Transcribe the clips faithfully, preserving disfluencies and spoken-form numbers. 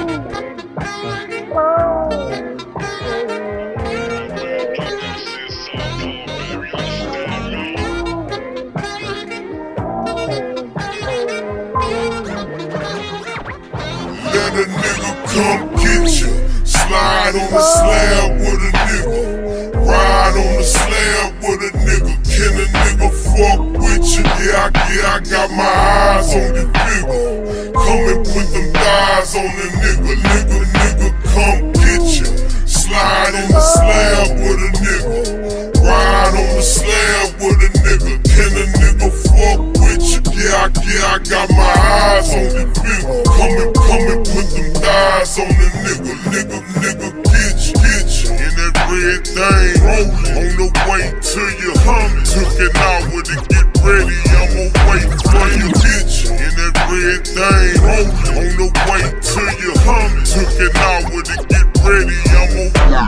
Let a nigga come get you. Slide on the slab with a nigga. Ride on the slab with a nigga. Can a nigga fuck with you? Yeah, I, yeah, I got my eyes on the figure. Come and put them thighs on the nigga. Nigga, nigga, come get you. Slide on the slab with a nigga. Ride on the slab with a nigga. Can a nigga fuck with you? Yeah, I, yeah, I got my eyes on the figure. Come and, come and put them thighs on the nigga. Nigga, nigga, get you, get you. In that red thing, rollin' on the way to you. Hummin', took it out with it, get ready, I'ma wait for you. Get you. In that red thing, rollin' on the way to you. Hummin', took it out with it, get ready, I'ma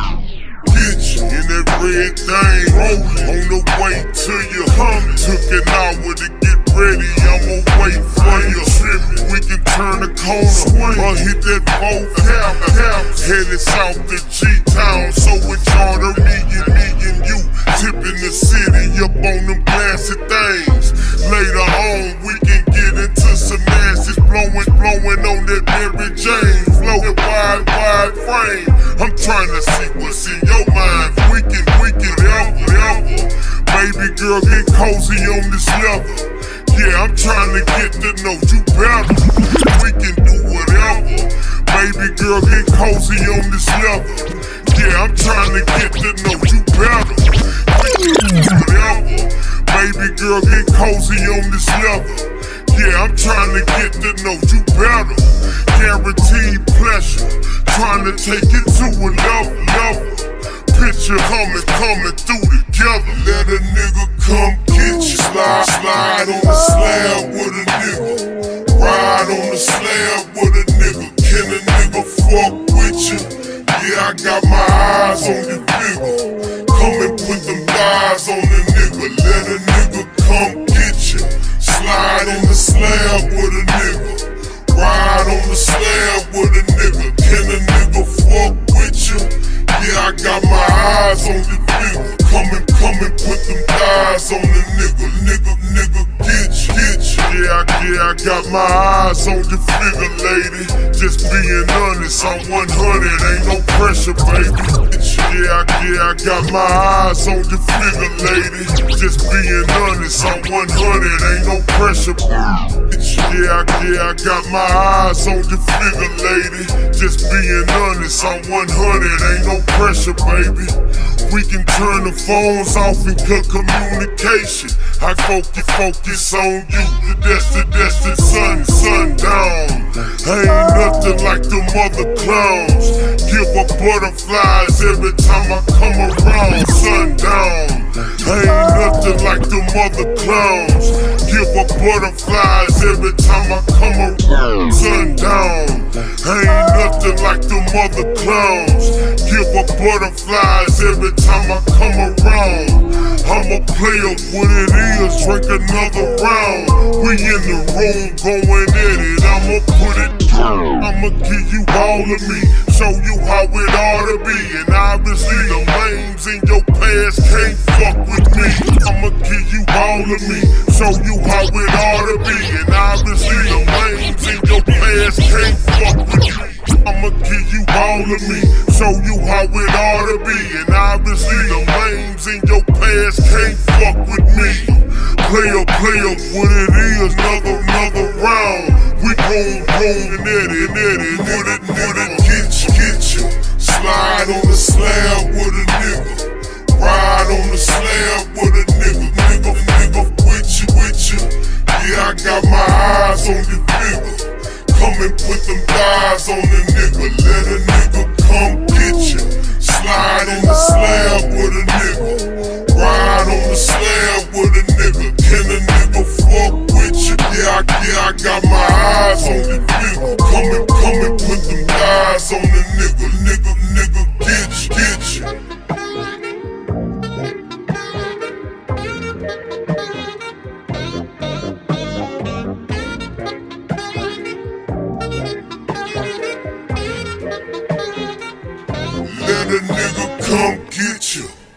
get you. In that red thing, rollin' on the way to you. Hummin', took it out with it, get ready, I'ma wait for you. We can turn the corner or hit that four cap, cap. Headed south to G-Town, so it's charter million, million you. Tipping the city up on them blasted things. Later on, we can get into some asses, blowing, blowing on that Mary Jane. Floating wide, wide frame. I'm trying to see what's in your mind. We can, we can ever, ever. Baby girl, get cozy on this leather. Yeah, I'm trying to get to know you better. We can do whatever. Baby girl, get cozy on this leather. Yeah, I'm trying to get to know you better. We can do whatever. Baby girl, get cozy on this leather. Yeah, I'm trying to get to know you better. Guaranteed pleasure. Trying to take it to another level. Picture coming, coming through together. Let a nigga come get you. Slide, slide on the slab with a nigga. Ride on the slab with a nigga. Can a nigga fuck with you? Yeah, I got my eyes on the figure. Come and put them thighs on the nigga. Let a nigga come get you. Slide on the slab with a nigga. Ride on the slab with a nigga. Can a nigga fuck with you? Yeah, I got my eyes on the figure. Come and, come and put them thighs on the nigga. Nigga, nigga, get you, get you. Yeah, I, yeah, I got my eyes on the figure, lady. Just being honest, I'm one hundred, ain't no pressure, baby. Yeah, I, yeah, I got my eyes on the figure, lady. Just being honest, I'm one hundred, ain't no pressure. Yeah, I, yeah, I got my eyes on the figure, lady. Just being honest, I'm one hundred, ain't no pressure, baby. We can turn the phones off and cut communication. I focus, focus on you. That's the, that's the sun, sundown. Ain't nothing like them other clowns. Give up butterflies every time I come around. Sundown. Ain't nothing like them other clowns. Give up butterflies every time I come around. Sundown. Ain't nothing like them other clowns. Give up butterflies every time I come around. I'ma play up what it is, drink another round. We in the room going at it, I'ma put it down. I'ma give you all of me, show you how it ought to be. And obviously the lames in your past can't fuck with me. I'ma give you all of me, show you how it ought to be. And obviously the lames in your past can't fuck with me. I'ma give you all of me, show you how it ought to be. And obviously the lames in your past can't fuck with me. Player, player, what it is, another, another round. We gon' roll and at it, at it, would it, would it get you, get you. Slide on the slab with a nigga. Ride on the slab with a nigga. Nigga, nigga, with you, with you. Yeah, I got my eyes on the figure. Come and put them thighs on the nigga. Let a nigga come get you. Slide on the slab with a nigga. Ride on the slab with a nigga. Can a nigga fuck with you? Yeah, I, yeah, I got my eyes on the figure. Come and, come and put them thighs on the nigga. Nigga, nigga, get you, get you. Can a nigga come get you?